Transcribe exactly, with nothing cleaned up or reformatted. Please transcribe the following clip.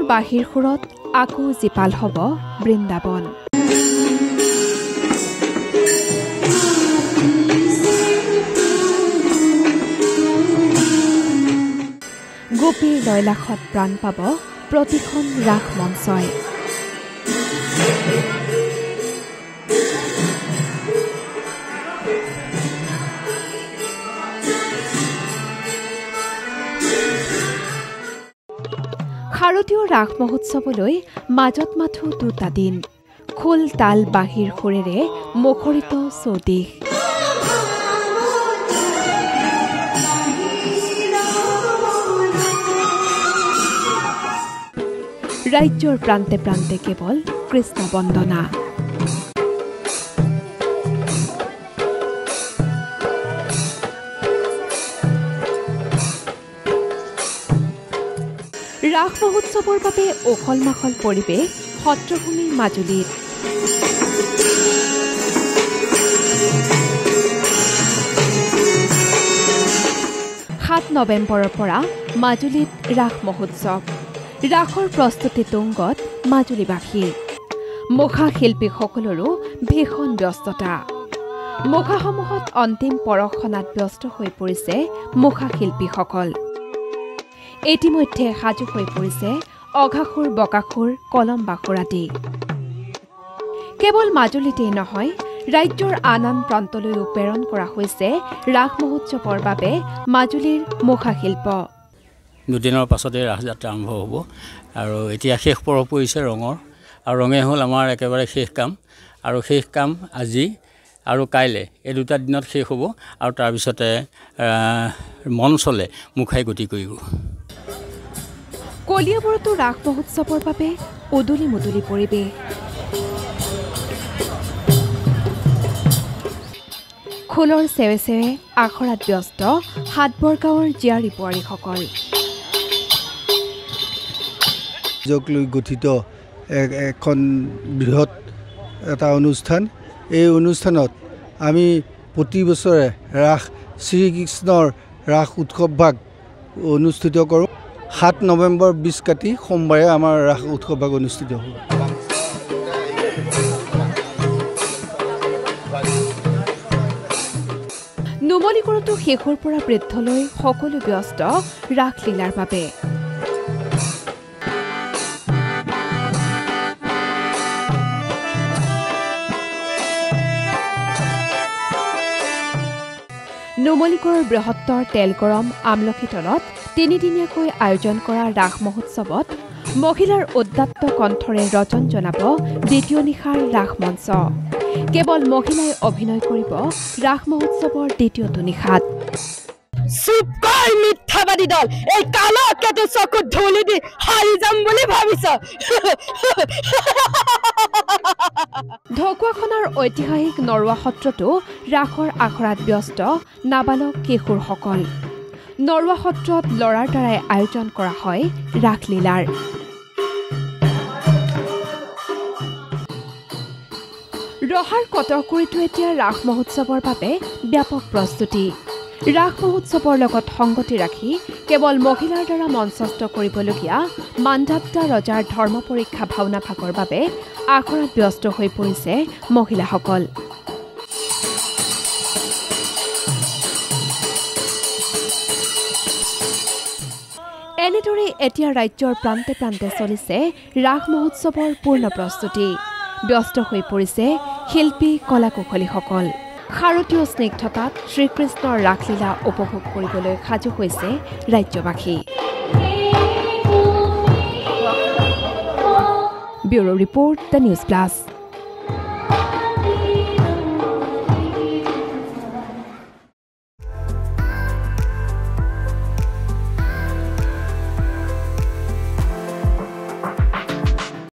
বাহিৰ সুৰত আকৌ জীপাল হ'ব বৃন্দাবন। গোপীৰ লয়লাসত প্ৰাণ পাব প্ৰতিখন ৰাস মঞ্চই। শাৰদীয় ৰাস মহোৎসৱলৈ মাজত মাথো দুটা দিন, খোল তাল বাঁহীৰ সুৰেৰে মুখৰিত চৌদিশ। ৰাজ্যৰ প্ৰান্তে প্ৰান্তে কেৱল কৃষ্ণ বন্দনা। ৰাস মহোৎসৱৰ বাবে ওখল মাখল পৰিৱেশ সত্ৰভূমিৰ মাজুলীত। সাত নৱেম্বৰৰ পৰা মাজুলীত ৰাস মহোৎসৱ। ৰাসৰ প্ৰস্তুতি তুংগত মাজুলীবাসী। মুখা শিল্পীসকলৰো ভীষণ ব্যস্ততা। মুখাসমূহত অন্তিম পৰশনাত ব্যস্ত হৈ পৰিছে মুখা শিল্পীসকল। ইতিমধ্যে সাজু হৈ পৰিছে অঘাসুৰ বকাসুৰ কলম বাখুৰ আদি। কেৱল মাজুলীতেই নহয়, ৰাজ্যৰ আন আন প্ৰান্তলৈও প্ৰেৰণ কৰা হৈছে ৰাস মহোৎসৱৰ বাবে মাজুলীৰ মুখা শিল্প। দুদিনৰ পাছতে ৰাসযাত্ৰা আৰম্ভ হ'ব আৰু এতিয়া শেষ পৰৱ পৰিছে ৰঙৰ, আৰু ৰঙে হ'ল আমাৰ একেবাৰে শেষ কাম। আৰু শেষ কাম আজি আৰু কাইলৈ এই দুটা দিনত শেষ হ'ব, আৰু তাৰপিছতে মঞ্চলে মুখাই গতি কৰিব। কলিয়াবৰতো ৰাস মহোৎসৱৰ বাবে উদুলি মুদুলি পৰিৱেশ। খোলৰ চেৱে চেৱে আখৰাত ব্যস্ত হাতবৰ গাঁৱৰ জীয়াৰী বোৱাৰীসকল। যোগ লৈ গঠিত এখন বৃহৎ এটা অনুষ্ঠান। এই অনুষ্ঠানত আমি প্ৰতি বছৰে ৰাস শ্ৰীকৃষ্ণৰ ৰাস উৎসৱ ভাগ অনুষ্ঠিত কৰোঁ। সাত নৱেম্বৰ বিছ কাতি সোমবাৰে আমাৰ ৰাস উৎসৱ ভাগ অনুষ্ঠিত হ'ব। নুমলীগড়তো শেষৰ পৰা বৃদ্ধলৈ সকলো ব্যস্ত ৰাসলীলাৰ বাবে। নুমলীগড়ৰ বৃহত্তৰ তেলগৰম আমলখি তলত তিনিদিনীয়াকৈ আয়োজন কৰা ৰাস মহোৎসৱত মহিলাৰ উদ্দাত্ত কণ্ঠৰে ৰজন জনাব দ্বিতীয় নিশাৰ ৰাস মঞ্চ। কেৱল মহিলাই অভিনয় কৰিব ৰাস মহোৎসৱৰ দ্বিতীয়টো নিশাত। চুপকৈ মিথ্যাবাদী দল, এই কালকেতু চকুত ধূলি দি হাৰি যাম বুলি ভাবিছ। ঢকুৱাখনৰ ঐতিহাসিক নৰুৱা সত্ৰতো ৰাসৰ আখৰাত ব্যস্ত নাবালক কিশোৰসকল। নৰুৱা সত্ৰত ল'ৰাৰ দ্বাৰাই আয়োজন কৰা হয় ৰাসলীলাৰ। ৰহাৰ কটৰগুৰিতো এতিয়া ৰাস মহোৎসৱৰ বাবে ব্যাপক প্ৰস্তুতি। ৰাস মহোৎসৱৰ লগত সংগতি ৰাখি কেৱল মহিলাৰ দ্বাৰা মঞ্চস্থ কৰিবলগীয়া মান্ধাত্তা ৰজাৰ ধৰ্ম পৰীক্ষা ভাওনা ভাগৰ বাবে আখৰাত ব্যস্ত হৈ পৰিছে মহিলাসকল। এনেদৰে এতিয়া ৰাজ্যৰ প্ৰান্তে প্ৰান্তে চলিছে ৰাস মহোৎসৱৰ পূৰ্ণ প্ৰস্তুতি। ব্যস্ত হৈ পৰিছে শিল্পী কলাকুশলীসকল। শাৰদীয় স্নিগ্ধতাত শ্ৰীকৃষ্ণৰ ৰাসলীলা উপভোগ কৰিবলৈ সাজু হৈছে ৰাজ্যবাসী। Bureau report, the news plus.